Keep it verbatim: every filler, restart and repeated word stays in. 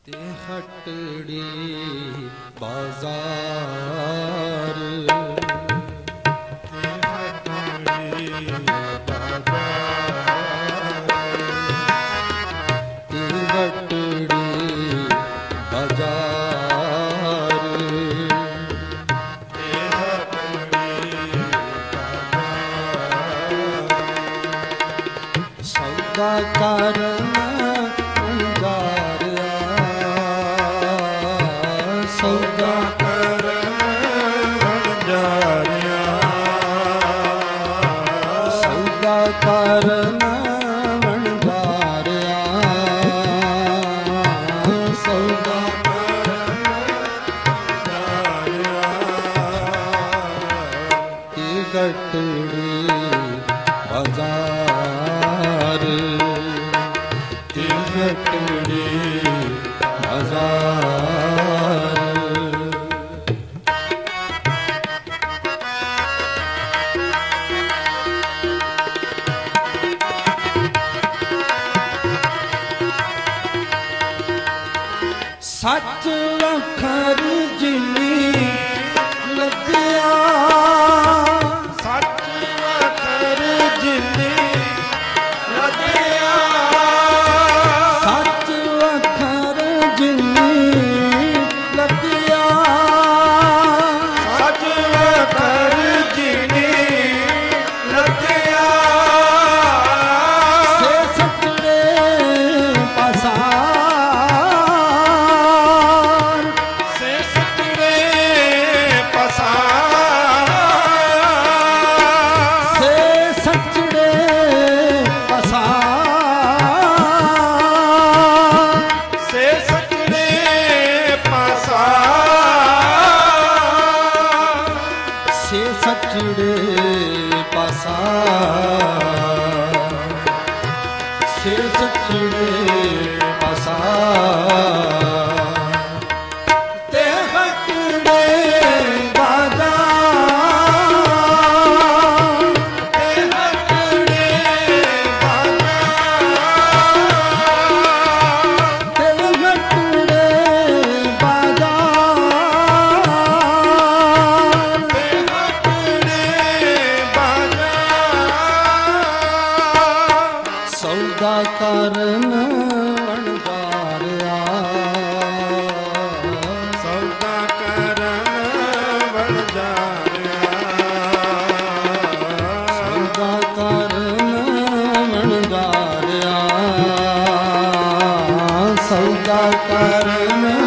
ते हटड़ी बाजार ते हटड़ी बाजार ते हटड़ी बाजार ते हटड़ी बाजार सौदा करना सौदा करन वणजारिया सौदा करन वणजारिया सौदा करन वणजारिया ते गटड़ी बाजार ते गटड़ी बाजार सच अखर जिनी लगिया सच अखर जिनी लगिया सच अखर जिनी लगिया सच अखर जिनी लगिया से सचड़े पसा सचड़े पसार से सचड़े पसार ते हटड़े बाजार ते हटड़े बाजार ते हटड़े सौदा करन वणजारिया सौदा करन वणजारिया सौदा करन वणजारिया सौदा करन